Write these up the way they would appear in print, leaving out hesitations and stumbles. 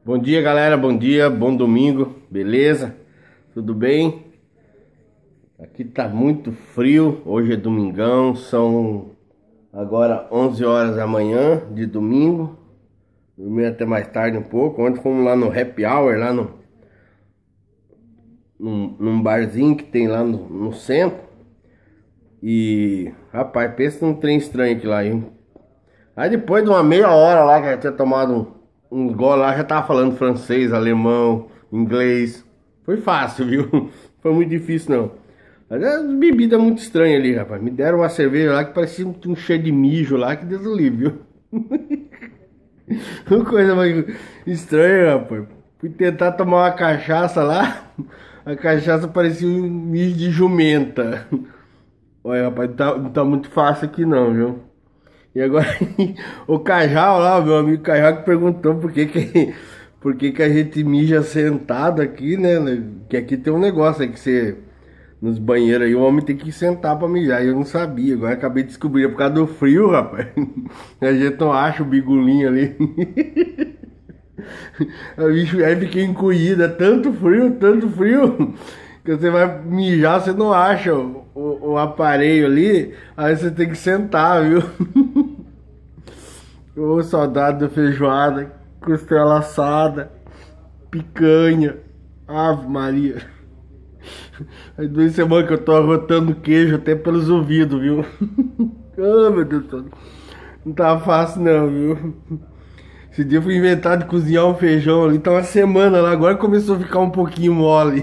Bom dia, galera. Bom dia, bom domingo, beleza? Tudo bem? Aqui tá muito frio. Hoje é domingão, são agora 11 horas da manhã de domingo. Dormi até mais tarde um pouco. Ontem fomos lá no Happy Hour, lá num barzinho que tem lá no centro. E, rapaz, pensa num trem estranho aqui lá, hein? Aí depois de uma meia hora lá que eu tinha tomado uns goles lá, já tava falando francês, alemão, inglês. Foi fácil, viu? Foi muito difícil não. Mas é uma bebida muito estranha ali, rapaz. Me deram uma cerveja lá que parecia um cheiro de mijo lá, que Deus o livre, viu? Uma coisa mais estranha, rapaz. Fui tentar tomar uma cachaça lá, a cachaça parecia um mijo de jumenta. Olha, rapaz, não tá muito fácil aqui não, viu? E agora o Cajal lá, meu amigo Cajal, que perguntou por que que a gente mija sentado aqui, né? Que aqui tem um negócio aí que você, nos banheiros aí, o homem tem que sentar pra mijar. E eu não sabia, agora acabei de descobrir, é por causa do frio, rapaz. A gente não acha o bigulinho ali. O bicho aí fica encolhido, é tanto frio, que você vai mijar, você não acha o aparelho ali, aí você tem que sentar, viu? Ô, saudade da feijoada, costela assada, picanha, Ave Maria. Faz 2 semanas que eu tô arrotando queijo até pelos ouvidos, viu? Oh, meu Deus do céu. Não tava fácil não, viu? Esse dia eu fui inventar de cozinhar um feijão ali, tá uma semana lá, agora começou a ficar um pouquinho mole.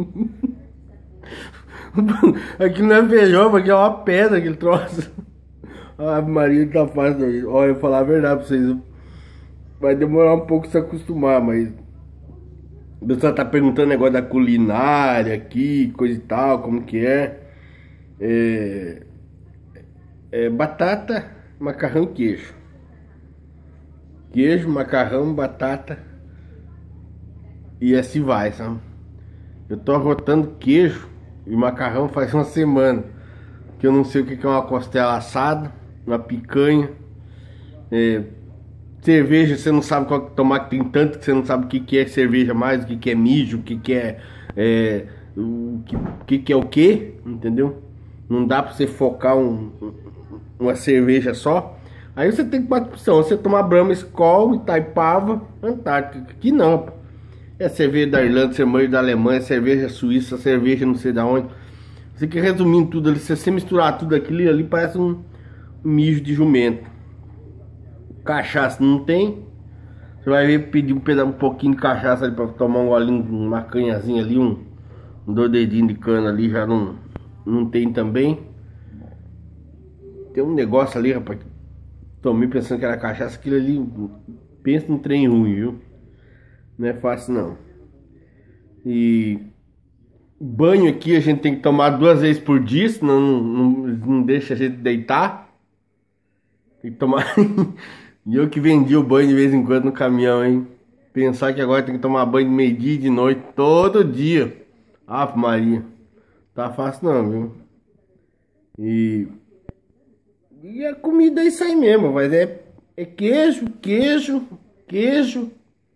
Aqui não é feijão, aqui é uma pedra aquele troço. Ave Maria, não tá fácil não. Olha, eu vou falar a verdade pra vocês. Vai demorar um pouco se acostumar, mas o pessoal tá perguntando negócio da culinária aqui, coisa e tal, como que é. É, é batata, macarrão e queijo. Queijo, macarrão, batata e assim vai, sabe? Eu tô arrotando queijo e macarrão faz uma semana. Que eu não sei o que que é uma costela assada, uma picanha. É, cerveja, você não sabe qual que tomar, que tem tanto que você não sabe o que que é cerveja mais, o que que é mijo, o que que é o que é o que, entendeu? Não dá pra você focar uma cerveja só. Aí você tem que bater opção, você tomar Brahma, Skol, Itaipava, Antártica. Aqui não, pô. É cerveja da Irlanda, cerveja da Alemanha, cerveja suíça, cerveja não sei da onde. Você que resumindo tudo ali, se você misturar tudo aquilo ali, parece um mijo de jumento. Cachaça não tem. Você vai ver pedir um pouquinho de cachaça ali pra tomar um golinho, uma canhazinha ali, um dois dedinhos de cana ali, já não tem também. Tem um negócio ali, rapaz. Tomei pensando que era cachaça, aquilo ali, pensa num trem ruim, viu? Não é fácil não. E banho aqui a gente tem que tomar 2 vezes por dia, senão não deixa a gente deitar. Tem que tomar. E eu que vendi o banho de vez em quando no caminhão, hein? Pensar que agora tem que tomar banho de meio-dia e de noite todo dia. Ave Maria. Tá fácil não, viu? E, e a comida é isso aí mesmo, mas é queijo, queijo, queijo,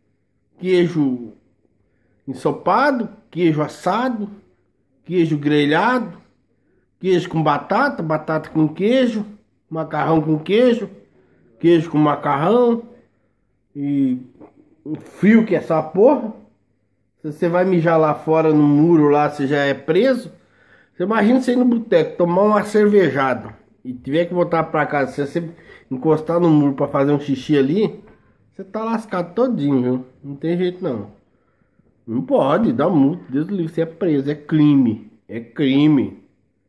queijo ensopado, queijo assado, queijo grelhado, queijo com batata, batata com queijo, macarrão com queijo, queijo com macarrão e um frio que é essa porra. Se você vai mijar lá fora no muro lá, você já é preso. Você imagina você ir no boteco, tomar uma cervejada e tiver que voltar pra casa, se você encostar no muro pra fazer um xixi ali, você tá lascado todinho, viu? Não tem jeito não. Não pode, dá multa, Deus do livre, você é preso, é crime. É crime.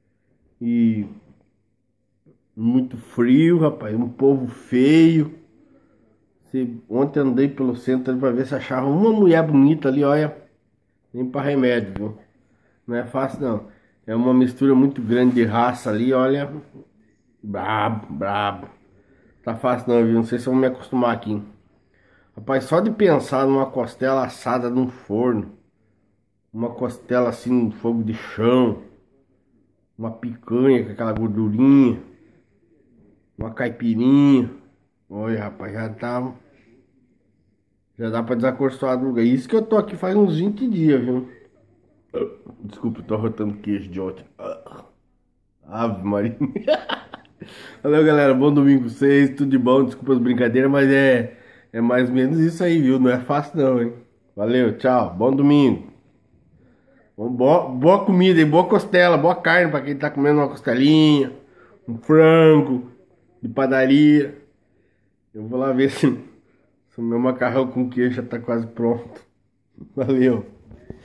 E muito frio, rapaz, um povo feio. Ontem andei pelo centro ali pra ver se achava uma mulher bonita ali, olha. Nem pra remédio, viu? Não é fácil não. É uma mistura muito grande de raça ali, olha. Brabo, brabo. Tá fácil não, viu? Não sei se eu vou me acostumar aqui. Rapaz, só de pensar numa costela assada num forno, uma costela assim no fogo de chão, uma picanha com aquela gordurinha, uma caipirinha. Olha, rapaz, Já dá pra desacorçoar do lugar. Isso que eu tô aqui faz uns 20 dias, viu? Desculpa, eu tô rotando queijo de ontem. Ave Maria. Valeu, galera. Bom domingo pra vocês. Tudo de bom. Desculpa as brincadeiras, mas é mais ou menos isso aí, viu? Não é fácil não, hein? Valeu, tchau. Bom domingo. Boa comida e boa costela, boa carne pra quem tá comendo uma costelinha, um frango de padaria. Eu vou lá ver se o meu macarrão com queijo já tá quase pronto. Valeu.